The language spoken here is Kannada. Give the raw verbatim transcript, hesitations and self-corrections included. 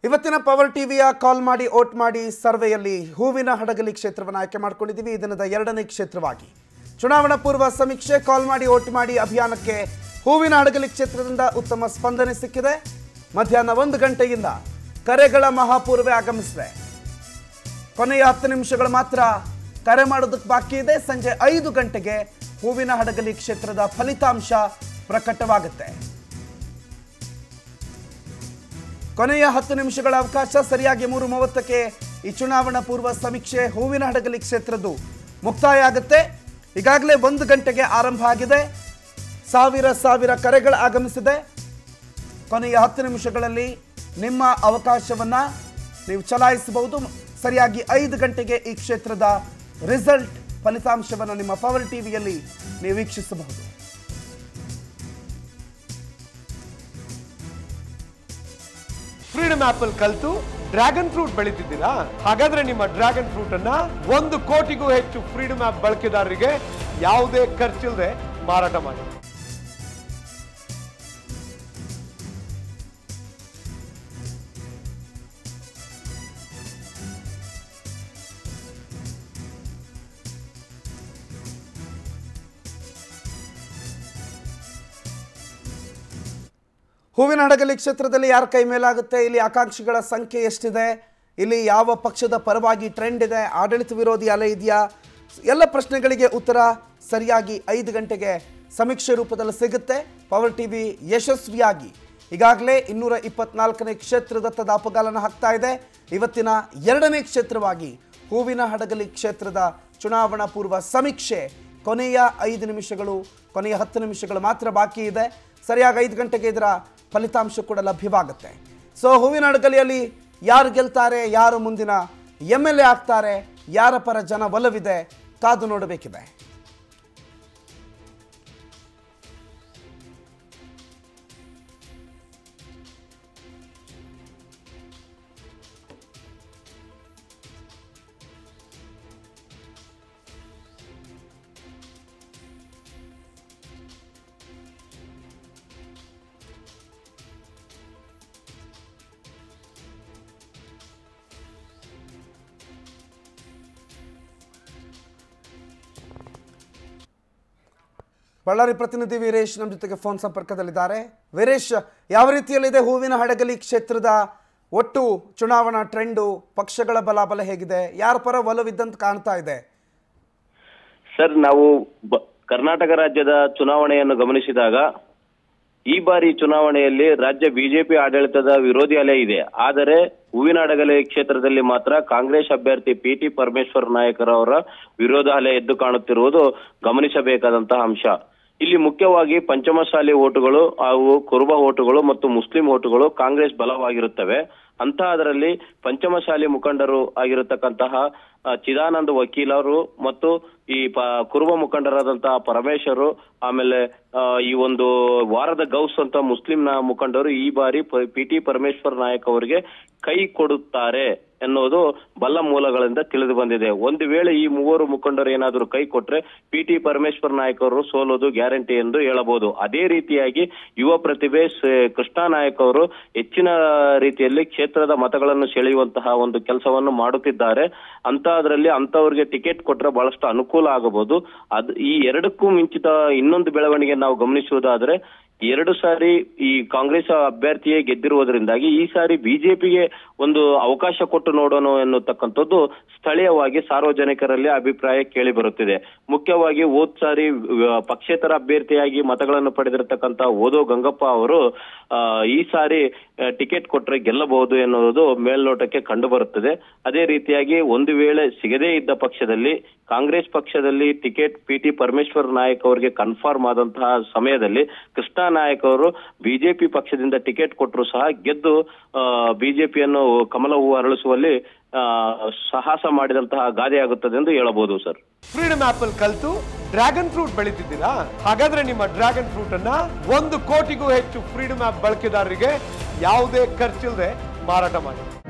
ಇವತ್ತಿನ ಪವರ್ ಟಿವಿಯ ಕಾಲ್ ಮಾಡಿ ಓಟ್ ಮಾಡಿ ಸರ್ವೆಯಲ್ಲಿ ಹೂವಿನ ಹಡಗಲಿ ಕ್ಷೇತ್ರವನ್ನು ಆಯ್ಕೆ ಮಾಡಿಕೊಂಡಿದ್ದೀವಿ. ಈ ದಿನದ ಎರಡನೇ ಕ್ಷೇತ್ರವಾಗಿ ಚುನಾವಣಾ ಪೂರ್ವ ಸಮೀಕ್ಷೆ ಕಾಲ್ ಮಾಡಿ ಓಟ್ ಮಾಡಿ ಅಭಿಯಾನಕ್ಕೆ ಹೂವಿನ ಹಡಗಲಿ ಕ್ಷೇತ್ರದಿಂದ ಉತ್ತಮ ಸ್ಪಂದನೆ ಸಿಕ್ಕಿದೆ. ಮಧ್ಯಾಹ್ನ ಒಂದು ಗಂಟೆಯಿಂದ ಕರೆಗಳ ಮಹಾಪೂರ್ವೆ ಆಗಮಿಸಿದೆ. ಕೊನೆಯ ಹತ್ತು ನಿಮಿಷಗಳು ಮಾತ್ರ ಕರೆ ಮಾಡೋದಕ್ಕೆ ಬಾಕಿ ಇದೆ. ಸಂಜೆ ಐದು ಗಂಟೆಗೆ ಹೂವಿನ ಹಡಗಲಿ ಕ್ಷೇತ್ರದ ಫಲಿತಾಂಶ ಪ್ರಕಟವಾಗುತ್ತೆ. ಕೊನೆಯ ಹತ್ತು ನಿಮಿಷಗಳ ಅವಕಾಶ. ಸರಿಯಾಗಿ ಮೂರು ಮೂವತ್ತಕ್ಕೆ ಈ ಚುನಾವಣಾ ಪೂರ್ವ ಸಮೀಕ್ಷೆ ಹೂವಿನ ಹಡಗಲಿ ಕ್ಷೇತ್ರದ್ದು ಮುಕ್ತಾಯ ಆಗುತ್ತೆ. ಈಗಾಗಲೇ ಒಂದು ಗಂಟೆಗೆ ಆರಂಭ ಆಗಿದೆ. ಸಾವಿರ ಸಾವಿರ ಕರೆಗಳು ಆಗಮಿಸಿದೆ. ಕೊನೆಯ ಹತ್ತು ನಿಮಿಷಗಳಲ್ಲಿ ನಿಮ್ಮ ಅವಕಾಶವನ್ನು ನೀವು ಚಲಾಯಿಸಬಹುದು. ಸರಿಯಾಗಿ ಐದು ಗಂಟೆಗೆ ಈ ಕ್ಷೇತ್ರದ ರಿಸಲ್ಟ್ ಫಲಿತಾಂಶವನ್ನು ನಿಮ್ಮ ಪವರ್ ಟಿವಿಯಲ್ಲಿ ನೀವು ವೀಕ್ಷಿಸಬಹುದು. ಫ್ರೀಡಮ್ ಆಪಲ್ ಕಲ್ತು ಡ್ರ್ಯಾಗನ್ ಫ್ರೂಟ್ ಬೆಳೀತಿದ್ದೀರಾ? ಹಾಗಾದ್ರೆ ನಿಮ್ಮ ಡ್ರ್ಯಾಗನ್ ಫ್ರೂಟ್ ಅನ್ನ ಒಂದು ಕೋಟಿಗೂ ಹೆಚ್ಚು ಫ್ರೀಡಮ್ ಆಪ್ ಬಳಕೆದಾರರಿಗೆ ಯಾವುದೇ ಖರ್ಚಿಲ್ಲದೆ ಮಾರಾಟ ಮಾಡಿ. ಹೂವಿನ ಹಡಗಲಿ ಕ್ಷೇತ್ರದಲ್ಲಿ ಯಾರ ಕೈ ಮೇಲಾಗುತ್ತೆ, ಇಲ್ಲಿ ಆಕಾಂಕ್ಷಿಗಳ ಸಂಖ್ಯೆ ಎಷ್ಟಿದೆ, ಇಲ್ಲಿ ಯಾವ ಪಕ್ಷದ ಪರವಾಗಿ ಟ್ರೆಂಡ್ ಇದೆ, ಆಡಳಿತ ವಿರೋಧಿ ಅಲೆ ಇದೆಯಾ, ಎಲ್ಲ ಪ್ರಶ್ನೆಗಳಿಗೆ ಉತ್ತರ ಸರಿಯಾಗಿ ಐದು ಗಂಟೆಗೆ ಸಮೀಕ್ಷೆ ರೂಪದಲ್ಲಿ ಸಿಗುತ್ತೆ. ಪವರ್ ಟಿವಿ ಯಶಸ್ವಿಯಾಗಿ ಈಗಾಗಲೇ ಇನ್ನೂರ ಇಪ್ಪತ್ನಾಲ್ಕನೇ ಕ್ಷೇತ್ರದತ್ತ ದಾಪುಗಾಲನ್ನು ಹಾಕ್ತಾ ಇದೆ. ಇವತ್ತಿನ ಎರಡನೇ ಕ್ಷೇತ್ರವಾಗಿ ಹೂವಿನ ಹಡಗಲಿ ಕ್ಷೇತ್ರದ ಚುನಾವಣಾ ಪೂರ್ವ ಸಮೀಕ್ಷೆ ಕೊನೆಯ ಐದು ನಿಮಿಷಗಳು ಕೊನೆಯ ಹತ್ತು ನಿಮಿಷಗಳು ಮಾತ್ರ ಬಾಕಿ ಇದೆ. ಸರಿಯಾಗಿ ಐದು ಗಂಟೆಗೆ ಇದರ ಫಲಿತಾಂಶ ಕೂಡ ಲಭ್ಯವಾಗುತ್ತೆ. ಸೊ ಹೂವಿನ ಹಡಗಲಿಯಲ್ಲಿ ಯಾರು ಗೆಲ್ತಾರೆ, ಯಾರು ಮುಂದಿನ ಎಮ್ ಎಲ್ ಎ ಆಗ್ತಾರೆ, ಯಾರ ಪರ ಜನ ಒಲವಿದೆ, ಕಾದು ನೋಡಬೇಕಿದೆ. ಬಳ್ಳಾರಿ ಪ್ರತಿನಿಧಿ ವೀರೇಶ್ ನಮ್ಮ ಜೊತೆಗೆ ಫೋನ್ ಸಂಪರ್ಕದಲ್ಲಿದ್ದಾರೆ. ವೀರೇಶ್, ಯಾವ ರೀತಿಯಲ್ಲಿದೆ ಹೂವಿನ ಹಡಗಲಿ ಕ್ಷೇತ್ರದ ಒಟ್ಟು ಚುನಾವಣಾ ಟ್ರೆಂಡು, ಪಕ್ಷಗಳ ಬಲಾಬಲ ಹೇಗಿದೆ, ಯಾರ ಪರ ಒಲವಿದ್ದಂತ ಕಾಣ್ತಾ ಇದೆ? ಸರ್, ನಾವು ಕರ್ನಾಟಕ ರಾಜ್ಯದ ಚುನಾವಣೆಯನ್ನು ಗಮನಿಸಿದಾಗ ಈ ಬಾರಿ ಚುನಾವಣೆಯಲ್ಲಿ ರಾಜ್ಯ ಬಿಜೆಪಿ ಆಡಳಿತದ ವಿರೋಧಿ ಅಲೆ ಇದೆ. ಆದರೆ ಹೂವಿನ ಹಡಗಲಿ ಕ್ಷೇತ್ರದಲ್ಲಿ ಮಾತ್ರ ಕಾಂಗ್ರೆಸ್ ಅಭ್ಯರ್ಥಿ ಪಿ ಟಿ ಪರಮೇಶ್ವರ್ ನಾಯಕರವರ ವಿರೋಧ ಅಲೆ ಎದ್ದು ಕಾಣುತ್ತಿರುವುದು ಗಮನಿಸಬೇಕಾದಂತಹ ಅಂಶ. ಇಲ್ಲಿ ಮುಖ್ಯವಾಗಿ ಪಂಚಮಸಾಲಿ ಓಟುಗಳು ಹಾಗೂ ಕುರುಬ ಓಟುಗಳು ಮತ್ತು ಮುಸ್ಲಿಂ ಓಟುಗಳು ಕಾಂಗ್ರೆಸ್ ಬಲವಾಗಿರುತ್ತವೆ. ಅಂತ ಅದರಲ್ಲಿ ಪಂಚಮಶಾಲಿ ಮುಖಂಡರು ಆಗಿರತಕ್ಕಂತಹ ಚಿದಾನಂದ ವಕೀಲರು ಮತ್ತು ಈ ಪ ಕುರುಬ ಮುಖಂಡರಾದಂತಹ ಪರಮೇಶ್ವರು, ಆಮೇಲೆ ಈ ಒಂದು ವಾರದ ಗೌಸ್ ಅಂತ ಮುಸ್ಲಿಂನ ಮುಖಂಡರು ಈ ಬಾರಿ ಪಿ ಟಿ ಪರಮೇಶ್ವರ್ ನಾಯಕ್ ಅವರಿಗೆ ಕೈ ಕೊಡುತ್ತಾರೆ ಎನ್ನುವುದು ಬಲ್ಲ ಮೂಲಗಳಿಂದ ತಿಳಿದು ಬಂದಿದೆ. ಒಂದು ವೇಳೆ ಈ ಮೂವರು ಮುಖಂಡರು ಏನಾದರೂ ಕೈ ಕೊಟ್ರೆ ಪಿ ಟಿ ಪರಮೇಶ್ವರ್ ನಾಯಕ್ ಅವರು ಸೋಲೋದು ಗ್ಯಾರಂಟಿ ಎಂದು ಹೇಳಬಹುದು. ಅದೇ ರೀತಿಯಾಗಿ ಯುವ ಪ್ರತಿಭೆ ಕೃಷ್ಣ ನಾಯಕ್ ಅವರು ಹೆಚ್ಚಿನ ರೀತಿಯಲ್ಲಿ ಕ್ಷೇತ್ರದ ಮತಗಳನ್ನು ಸೆಳೆಯುವಂತಹ ಒಂದು ಕೆಲಸವನ್ನು ಮಾಡುತ್ತಿದ್ದಾರೆ. ಅಂತ ಅದರಲ್ಲಿ ಅಂತವರಿಗೆ ಟಿಕೆಟ್ ಕೊಟ್ರೆ ಬಹಳಷ್ಟು ಅನುಕೂಲ ಆಗಬಹುದು. ಅದು ಈ ಎರಡಕ್ಕೂ ಮಿಂಚಿತ ಇನ್ನೊಂದು ಬೆಳವಣಿಗೆ ನಾವು ಗಮನಿಸುವುದಾದ್ರೆ, ಎರಡು ಸಾರಿ ಈ ಕಾಂಗ್ರೆಸ್ ಅಭ್ಯರ್ಥಿಯೇ ಗೆದ್ದಿರುವುದರಿಂದಾಗಿ ಈ ಸಾರಿ ಬಿಜೆಪಿಗೆ ಒಂದು ಅವಕಾಶ ಕೊಟ್ಟು ನೋಡೋಣ ಎನ್ನುತಕ್ಕಂಥದ್ದು ಸ್ಥಳೀಯವಾಗಿ ಸಾರ್ವಜನಿಕರಲ್ಲಿ ಅಭಿಪ್ರಾಯ ಕೇಳಿ ಬರುತ್ತಿದೆ. ಮುಖ್ಯವಾಗಿ ಹೋದ್ ಸಾರಿ ಪಕ್ಷೇತರ ಅಭ್ಯರ್ಥಿಯಾಗಿ ಮತಗಳನ್ನು ಪಡೆದಿರತಕ್ಕಂತ ಓದೋ ಗಂಗಪ್ಪ ಅವರು ಈ ಸಾರಿ ಟಿಕೆಟ್ ಕೊಟ್ರೆ ಗೆಲ್ಲಬಹುದು ಎನ್ನುವುದು ಮೇಲ್ನೋಟಕ್ಕೆ ಕಂಡು ಬರುತ್ತದೆ. ಅದೇ ರೀತಿಯಾಗಿ ಒಂದು ವೇಳೆ ಸಿಗದೇ ಇದ್ದ ಪಕ್ಷದಲ್ಲಿ ಕಾಂಗ್ರೆಸ್ ಪಕ್ಷದಲ್ಲಿ ticket P T Parameshwar Nayak ಅವರಿಗೆ ಕನ್ಫರ್ಮ್ ಆದಂತಹ ಸಮಯದಲ್ಲಿ ಕೃಷ್ಣ ನಾಯಕ್ ಅವರು ಬಿಜೆಪಿ ಪಕ್ಷದಿಂದ ಟಿಕೆಟ್ ಕೊಟ್ಟರು ಸಹ ಗೆದ್ದು ಬಿಜೆಪಿಯನ್ನು ಕಮಲ ಹೂವು ಅರಳಿಸುವಲ್ಲಿ ಸಾಹಸ ಮಾಡಿದಂತಹ ಗಾದೆಯಾಗುತ್ತದೆ ಎಂದು ಹೇಳಬಹುದು. ಸರ್, ಫ್ರೀಡಮ್ ಆಪಲ್ ಕಲ್ತು ಡ್ರ್ಯಾಗನ್ ಫ್ರೂಟ್ ಬೆಳೀತಿದ್ದೀರಾ? ಹಾಗಾದ್ರೆ ನಿಮ್ಮ ಡ್ರ್ಯಾಗನ್ ಫ್ರೂಟ್ ಅನ್ನ ಒಂದು ಕೋಟಿಗೂ ಹೆಚ್ಚು ಫ್ರೀಡಮ್ ಆಪ್ ಬಳಕೆದಾರರಿಗೆ ಯಾವುದೇ ಖರ್ಚಿಲ್ಲದೆ ಮಾರಾಟ ಮಾಡಿ.